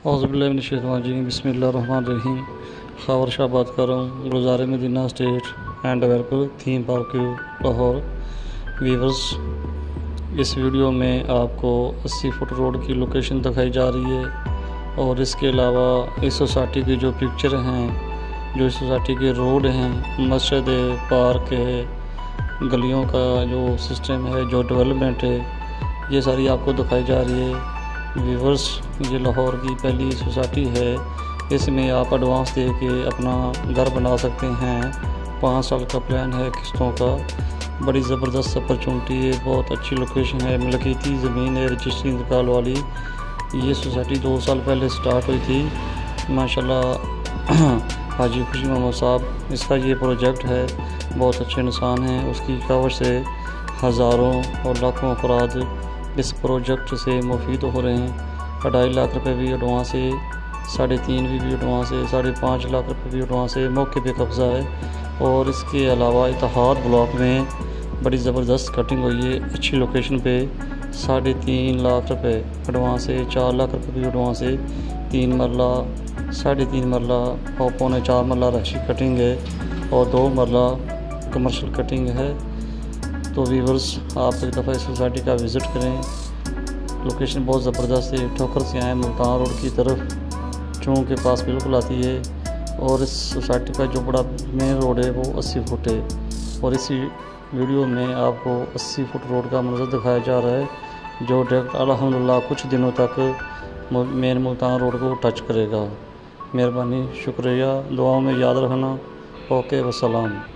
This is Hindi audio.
औज़ुबिल्लाहिमिनश्शैतानिर्रजीम बिस्मिल्लाहिर्रहमानिर्रहीम। खबर शाह बात कर रहा हूँ Gulzar Madina state and developer theme park Lahore. Viewers, इस वीडियो में आपको 80 फुट रोड की लोकेशन दिखाई जा रही है और इसके अलावा इस सोसाइटी की जो पिक्चर हैं, जो इस सोसाइटी के रोड हैं, मस्जिद है, पार्क है, गलियों का जो सिस्टम है, जो डेवलपमेंट है, ये सारी आपको दिखाई जा रही है। व्यूवर्स, ये लाहौर की पहली सोसाइटी है। इसमें आप एडवांस दे के अपना घर बना सकते हैं। 5 साल का प्लान है किस्तों का। बड़ी ज़बरदस्त अपॉर्चुनिटी है, बहुत अच्छी लोकेशन है, मलकीती ज़मीन है, रजिस्ट्री इंतकाल वाली। ये सोसाइटी 2 साल पहले स्टार्ट हुई थी माशाल्लाह। हाजी खुशी मोहम्मद साहब, इसका ये प्रोजेक्ट है, बहुत अच्छे इंसान हैं। उसकी कवर से हज़ारों और लाखों अफराद इस प्रोजेक्ट से मुफीद हो रहे हैं। 2.5 लाख रुपए भी एडवांस है, 3.5 भी एडवांस है, 5.5 लाख रुपए भी एडवांस है, मौके पे कब्ज़ा है। और इसके अलावा इत्तेहाद ब्लॉक में बड़ी ज़बरदस्त कटिंग हुई है, अच्छी लोकेशन पे। 3.5 लाख रुपए एडवांस है, 4 लाख रुपए भी एडवांस है। 3 मरला, 3.5 मरला और 4.25 मरला रशी कटिंग है और 2 मरला कमर्शियल कटिंग है। तो व्यूवर्स, आप एक दफ़ा इस सोसाइटी का विज़िट करें। लोकेशन बहुत ज़बरदस्त है। ठोकर से आए मुल्तान रोड की तरफ चौक के पास बिल्कुल आती है। और इस सोसाइटी का जो बड़ा मेन रोड है वो 80 फुट है। और इसी वीडियो में आपको 80 फुट रोड का मंजर दिखाया जा रहा है, जो डायरेक्ट अल्हम्दुलिल्लाह कुछ दिनों तक मेन मुल्तान रोड को टच करेगा। मेहरबानी, शुक्रिया, दुआओं में याद रखना। ओके, वस्सलाम।